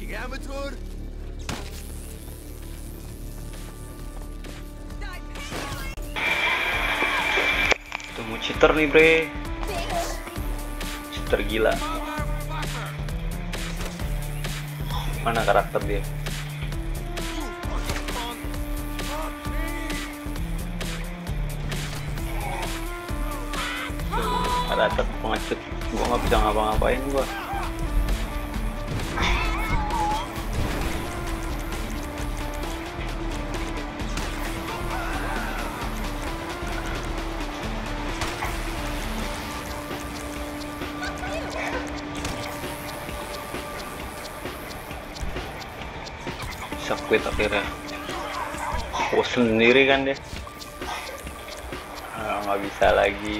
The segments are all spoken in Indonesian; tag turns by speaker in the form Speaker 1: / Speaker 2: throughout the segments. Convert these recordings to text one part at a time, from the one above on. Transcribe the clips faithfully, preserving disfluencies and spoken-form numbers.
Speaker 1: amateur.
Speaker 2: Tunggu cheater nih bre, cheater gila. Mana karakter dia? Ada atas pengecut, gua nggak bisa ngapa-ngapain gua. Bisa quit akhirnya. Bos sendiri kan deh. Ah, nggak bisa lagi.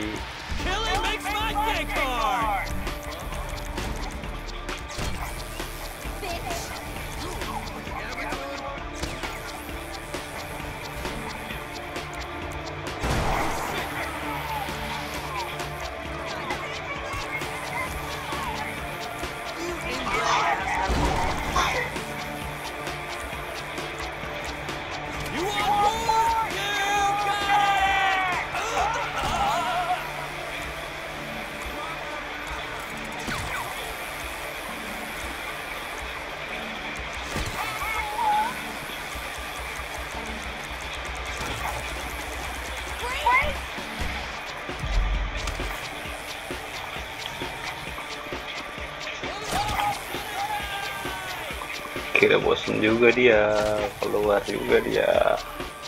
Speaker 2: Kira bosen juga dia, keluar juga dia.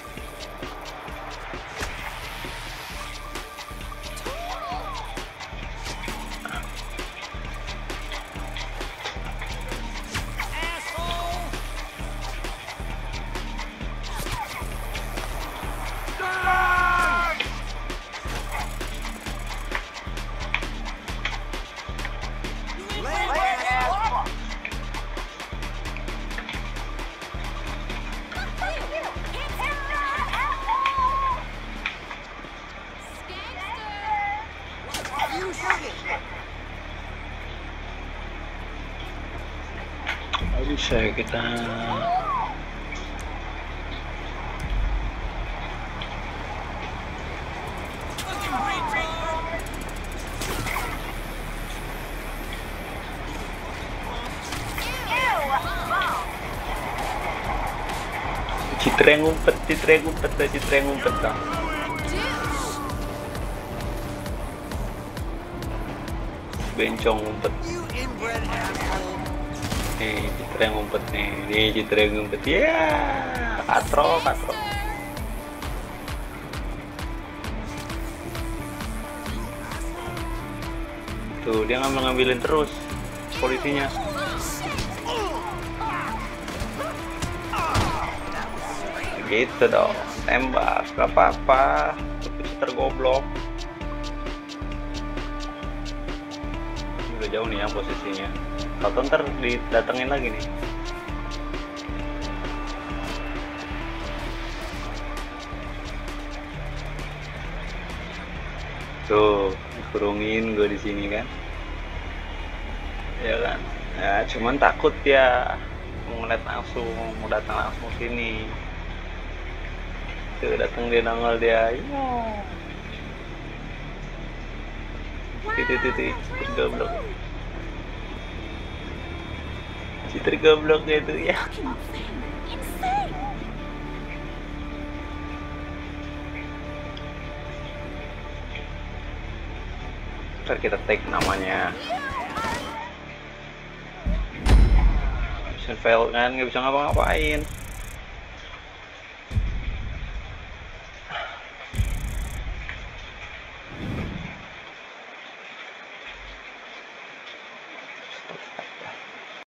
Speaker 2: Bisa kita Citra yang ngumpet, Citra yang ngumpet, Citra yang ngumpet dah. Bencong ngumpet. Nih Citra yang ngumpet nih, nih Citra yang ngumpet ya, yeah! Katro, katro. Tuh dia ngambil-ngambilin terus polisinya. Gitu dong, tembak, gak apa-apa, Citra goblok. Udah jauh nih ya posisinya. Kalau ntar didatengin lagi nih. Tuh, dikurungin gue di sini kan. Ya kan. Ya, cuman takut ya mau ngeliat langsung, mau datang langsung sini. Tuh datang dia nongol dia. Iya. Titik-titik goblok. Citra goblok itu ya. Ntar kita tag namanya. Mission fail kan, nggak bisa ngapa-ngapain.